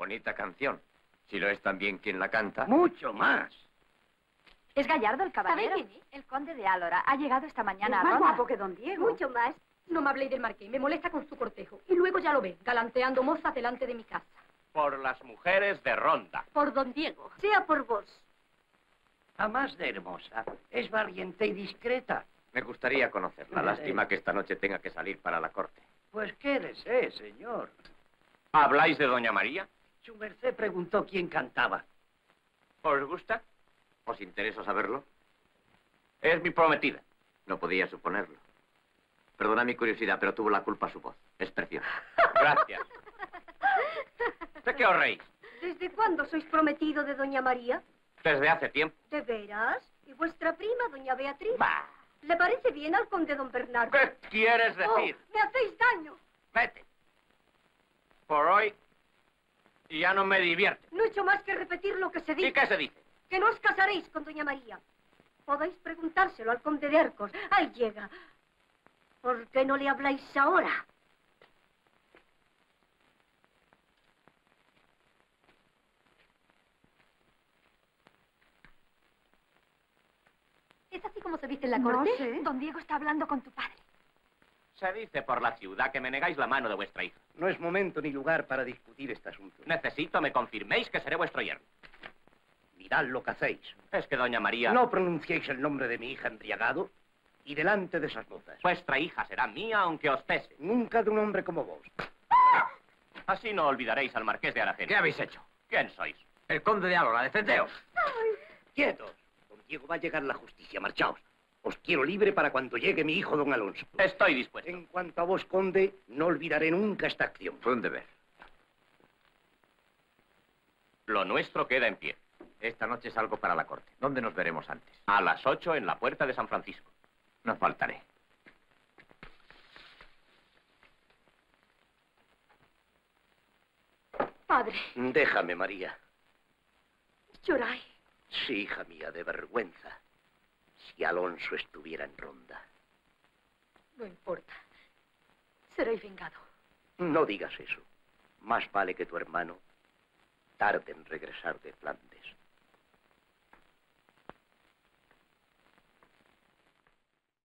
Bonita canción. Si lo es también quien la canta. Mucho más. ¿Es Gallardo el caballero? ¿Sabe quién es? El conde de Álora. Ha llegado esta mañana a Más Ronda. guapo que don Diego. Mucho más. No me habléis del marqués, me molesta con su cortejo. Y luego ya lo ve, galanteando mozas delante de mi casa. Por las mujeres de Ronda. Por don Diego. Sea por vos. A más de hermosa. Es valiente y discreta. Me gustaría conocerla. Lástima que esta noche tenga que salir para la corte. Pues quédese, señor. ¿Habláis de doña María? Su merced preguntó quién cantaba. ¿Os gusta? ¿Os interesa saberlo? Es mi prometida. No podía suponerlo. Perdona mi curiosidad, pero tuvo la culpa su voz. Es preciosa. Gracias. ¿De qué os reís? ¿Desde cuándo sois prometido de doña María? Desde hace tiempo. ¿De veras? ¿Y vuestra prima, doña Beatriz? Bah. ¿Le parece bien al conde don Bernardo? ¿Qué quieres decir? ¡Oh, me hacéis daño! Vete. Por hoy ya no me divierte. No he hecho más que repetir lo que se dice. ¿Y qué se dice? Que no os casaréis con doña María. Podéis preguntárselo al conde de Arcos. Ahí llega. ¿Por qué no le habláis ahora? ¿Es así como se viste en la No corte? sé. Don Diego está hablando con tu padre. Se dice por la ciudad que me negáis la mano de vuestra hija. No es momento ni lugar para discutir este asunto. Necesito me confirméis que seré vuestro yerno. Mirad lo que hacéis. Es que doña María... No pronunciéis el nombre de mi hija embriagado y delante de esas mozas. Vuestra hija será mía aunque os pese. Nunca de un hombre como vos. Así no olvidaréis al marqués de Aracena. ¿Qué habéis hecho? ¿Quién sois? El conde de Álora, defendeos. ¡Quietos! Don Diego va a llegar la justicia. Marchaos. Os quiero libre para cuando llegue mi hijo, don Alonso. Estoy dispuesto. En cuanto a vos, conde, no olvidaré nunca esta acción. Fue un deber. Lo nuestro queda en pie. Esta noche salgo para la corte. ¿Dónde nos veremos antes? A las 8 en la puerta de San Francisco. No faltaré. Padre, Déjame, María. lloráis. Sí, hija mía, de vergüenza. Si Alonso estuviera en Ronda. No importa. Seréis vengado. No digas eso. Más vale que tu hermano tarde en regresar de Flandes.